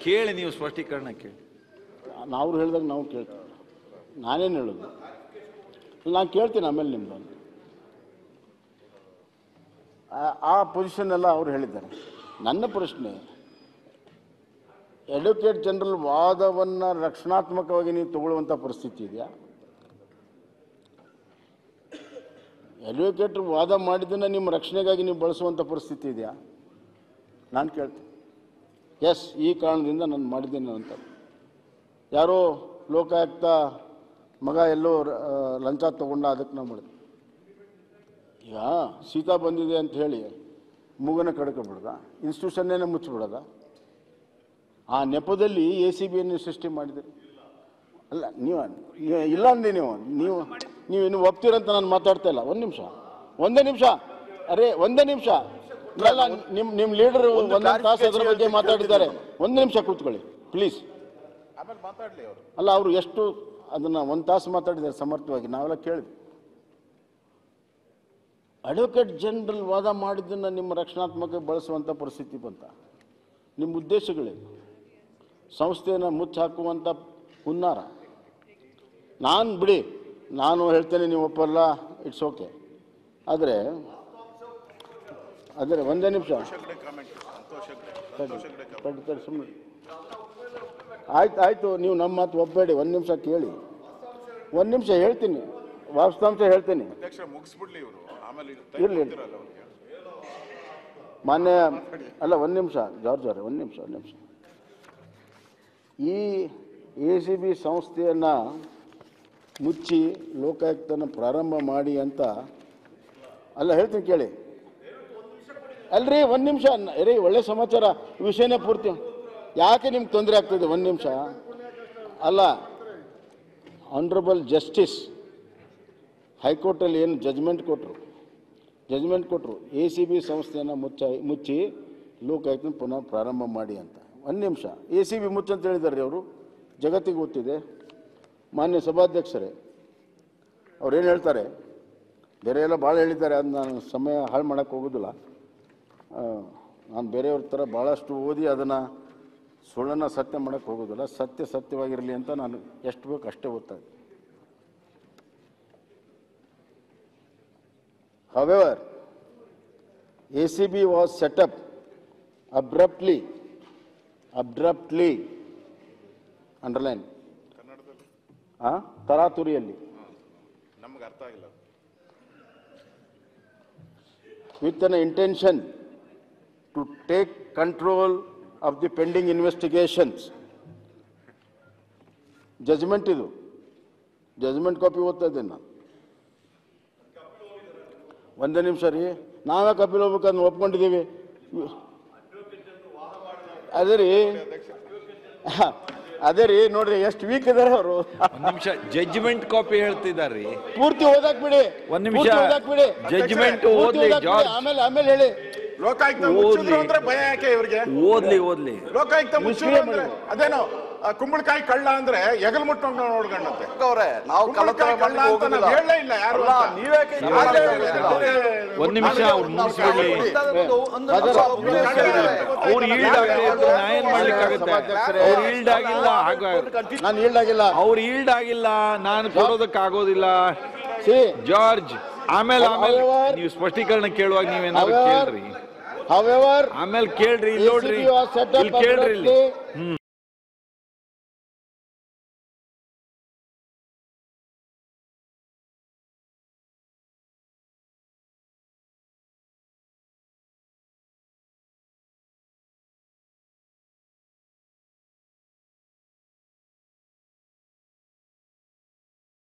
ಕೇಳಿ ನೀವು ಸ್ಪಷ್ಟೀಕರಣ ಕೇಳಿ. ನಾವು ಹೇಳಿದಾಗ ನಾವು ಕೇಳ್ತೀವಿ. ನಾನೇನು ಹೇಳೋದು, ನಾನು ಕೇಳ್ತೀನಿ ಆಮೇಲೆ ನಿಮ್ದು. ಆ ಪೊಸಿಷನ್ ಎಲ್ಲ ಅವ್ರು ಹೇಳಿದ್ದಾರೆ. ನನ್ನ ಪ್ರಶ್ನೆ, ಅಡ್ವೊಕೇಟ್ ಜನರಲ್ ವಾದವನ್ನು ರಕ್ಷಣಾತ್ಮಕವಾಗಿ ನೀವು ತಗೊಳ್ಳುವಂಥ ಪರಿಸ್ಥಿತಿ ಇದೆಯಾ? ಅಡ್ವೊಕೇಟ್ ವಾದ ಮಾಡಿದ್ದನ್ನು ನಿಮ್ಮ ರಕ್ಷಣೆಗಾಗಿ ನೀವು ಬಳಸುವಂಥ ಪರಿಸ್ಥಿತಿ ಇದೆಯಾ? ನಾನು ಕೇಳ್ತೀನಿ. ಎಸ್, ಈ ಕಾರಣದಿಂದ ನಾನು ಮಾಡಿದ್ದೇನೆ ಅಂತ. ಯಾರೋ ಲೋಕಾಯುಕ್ತ ಮಗ ಎಲ್ಲೋ ಲಂಚ ತೊಗೊಂಡ, ಅದಕ್ಕೆ ನಾವು ಮಾಡಿದ್ವಿ. ಈಗ ಸೀತಾ ಬಂದಿದೆ ಅಂತ ಹೇಳಿ ಮೂಗನ ಕಡ್ಕೊಬಿಡ್ದ, ಇನ್ಸ್ಟಿಟ್ಯೂಷನ್ನೇ ಮುಚ್ಚಿಬಿಡೋದ? ಆ ನೆಪದಲ್ಲಿ ACBಯನ್ನು ಸೃಷ್ಟಿ ಮಾಡಿದೆ. ಅಲ್ಲ, ನೀವು ಇಲ್ಲ ಅಂದೆ, ನೀವು ಇನ್ನು ಒಪ್ತೀರಂತ ನಾನು ಮಾತಾಡ್ತಾ ಇಲ್ಲ. ಒಂದೇ ನಿಮಿಷ ಅರೆ ಒಂದೇ ನಿಮಿಷ. ಇಲ್ಲ, ನಿಮ್ಮ ಲೀಡರ್ ಒಂದೊಂದು ತಾಸು ಅದರ ಬಗ್ಗೆ ಮಾತಾಡಿದ್ದಾರೆ. ಒಂದು ನಿಮಿಷ ಕೂತ್ಕೊಳ್ಳಿ ಪ್ಲೀಸ್. ಅಲ್ಲ, ಅವರು ಎಷ್ಟು ಅದನ್ನು ಒಂದು ತಾಸು ಮಾತಾಡಿದ್ದಾರೆ ಸಮರ್ಥವಾಗಿ, ನಾವೆಲ್ಲ ಕೇಳಿದ್ವಿ. ಅಡ್ವೊಕೇಟ್ ಜನರಲ್ ವಾದ ಮಾಡಿದ್ದನ್ನು ನಿಮ್ಮ ರಕ್ಷಣಾತ್ಮಕ ಬಳಸುವಂಥ ಪರಿಸ್ಥಿತಿ ಬಂತ. ನಿಮ್ಮ ಉದ್ದೇಶಗಳೇನು? ಸಂಸ್ಥೆಯನ್ನು ಮುಚ್ಚಾಕುವಂಥ ಹುನ್ನಾರ. ನಾನು ಬಿಡಿ, ನಾನು ಹೇಳ್ತೇನೆ, ನೀವು ಒಪ್ಪಲ್ಲ, ಇಟ್ಸ್ ಓಕೆ. ಆದರೆ ಒಂದೇ ನಿಮಿಷ ಸುಮ್ಮನೆ ಆಯ್ತು, ನೀವು ನಮ್ಮ ಮಾತು ಒಪ್ಪಬೇಡಿ. ಒಂದು ನಿಮಿಷ ಕೇಳಿ, ಒಂದು ನಿಮಿಷ ಹೇಳ್ತೀನಿ, ವಾಸ್ತವಾಂಶ ಹೇಳ್ತೀನಿ. ಇರಲಿ ಮಾನ್ಯ, ಅಲ್ಲ ಒಂದು ನಿಮಿಷ ಜಾರ್ಜ್ ಅವರೇ, ಒಂದು ನಿಮಿಷ. ಈ ACB ಸಂಸ್ಥೆಯನ್ನು ಮುಚ್ಚಿ ಲೋಕಾಯುಕ್ತನ ಪ್ರಾರಂಭ ಮಾಡಿ ಅಂತ ಅಲ್ಲ ಹೇಳ್ತೀನಿ ಕೇಳಿ. ಅಲ್ರಿ ಒಂದು ನಿಮಿಷ ರೀ, ಒಳ್ಳೆ ಸಮಾಚಾರ, ವಿಷಯನೇ ಪೂರ್ತಿ. ಯಾಕೆ ನಿಮ್ಗೆ ತೊಂದರೆ ಆಗ್ತದೆ? ಒಂದು ನಿಮಿಷ ಅಲ್ಲ, ಆನರಬಲ್ ಜಸ್ಟಿಸ್ ಹೈಕೋರ್ಟಲ್ಲಿ ಏನು ಜಜ್ಮೆಂಟ್ ಕೊಟ್ಟರು ACB ಸಂಸ್ಥೆಯನ್ನು ಮುಚ್ಚಿ ಲೋಕಾಯುಕ್ತನ ಪುನಃ ಪ್ರಾರಂಭ ಮಾಡಿ ಅಂತ. ಒಂದು ನಿಮಿಷ, ACB ಮುಚ್ಚಂತ ಹೇಳಿದ್ದಾರೆ ಅವರು, ಜಗತ್ತಿಗೆ ಗೊತ್ತಿದೆ. ಮಾನ್ಯ ಸಭಾಧ್ಯಕ್ಷರೇ, ಅವ್ರೇನು ಹೇಳ್ತಾರೆ, ಬೇರೆ ಎಲ್ಲ ಭಾಳ ಹೇಳಿದ್ದಾರೆ, ಅದು ನಾನು ಸಮಯ ಹಾಳು ಮಾಡೋಕ್ಕೆ ಹೋಗೋದಿಲ್ಲ. ನಾನು ಬೇರೆಯವ್ರ ಥರ ಭಾಳಷ್ಟು ಓದಿ ಅದನ್ನು ಸುಳ್ಳನ್ನು ಸತ್ಯ ಮಾಡೋಕ್ಕೆ ಹೋಗೋದಿಲ್ಲ. ಸತ್ಯವಾಗಿರಲಿ ಅಂತ ನಾನು ಎಷ್ಟು ಬೇಕು ಅಷ್ಟೇ ಓದ್ತಾ ಇದ್ದೆ. However, ACB was set up abruptly, underline, ತರಾತುರಿಯಲ್ಲಿ, ನಮಗೆ ಅರ್ಥ ಆಗಿಲ್ಲ, with an intention to take control of the pending investigations. Judgment ಇದು, ಜಜ್ಮೆಂಟ್ ಕಾಪಿ ಓದ್ತಾ ಇದ್ದೇನೆ ನಾನು. ಒಂದೇ ನಿಮಿಷ ರೀ, ನಾವೇ ಕಪಿಲ್ ಹೋಗ್ಬೇಕಂತ ಒಪ್ಕೊಂಡಿದ್ದೀವಿ. ಅದೇ ರೀ ನೋಡ್ರಿ, ಎಷ್ಟು ವೀಕ್ ಇದಾರೆ ಅವರು. ಒಂದು ನಿಮಿಷ, ಜಡ್ಜ್ಮೆಂಟ್ ಕಾಪಿ ಹೇಳ್ತಿದ್ದಾರೆ. ಪೂರ್ತಿ ಓದಾಕ್ ಬಿಡಿ, ಒಂದು ನಿಮಿಷ, ಓದಾಕ್ ಬಿಡಿ. ಜಡ್ಜ್ಮೆಂಟ್ ಓದ್ಲಿ, ಆಮೇಲೆ ಹೇಳಿ. ಲೋಕಾಯುಕ್ತ ಮುಚ್ಚಿದ್ರು ಅಂದ್ರೆ ಭಯ ಯಾಕೆ ಇವ್ರಿಗೆ? ಓದ್ಲಿ. ಲೋಕಾಯುಕ್ತ ಮುಚ್ಚಿದ್ರು ಅಂದ್ರೆ ಅದೇನೋ ಕುಂಬಳಕಾಯಿ ಕಳ್ಳ ಅಂದ್ರೆ ಎಗಲ್ ಮುಟ್ಟೋಂಗ್ ನೋಡ್ಕೊಂಡಂತೆ. ನಾವು ಕಳ್ಳ ಅಂತ ನಾವು ಹೇಳಲೇ ಇಲ್ಲ ಯಾರು. ಒಂದು ನಿಮಿಷ ಮುಗಿಸ್ಬಿಡ್ಲಿ. ಅವ್ರು ಈಲ್ಡ್ ಏನ್ ಮಾಡ್ಲಿಕ್ಕಾಗುತ್ತೆ? ಅವ್ರು ಈಲ್ಡ್ ಆಗಿಲ್ಲ, ನಾನು ಈಲ್ಡ್ ಆಗಿಲ್ಲ, ಅವ್ರು ಈಲ್ಡ್ ಆಗಿಲ್ಲ, ನಾನು ಕೊಡೋದಕ್ಕಾಗೋದಿಲ್ಲ. ಜಾರ್ಜ್, ಆಮೇಲೆ ನೀವು ಸ್ಪಷ್ಟೀಕರಣ ಕೇಳುವಾಗ ನೀವೇನಾದ್ರು ಕೇಳ್ರಿ, ಆಮೇಲೆ ಕೇಳ್ರಿ, ಇಲ್ಲಿ ನೋಡ್ರಿ, ಇಲ್ಲಿ ಕೇಳ್ರಿ ಇಲ್ಲಿ.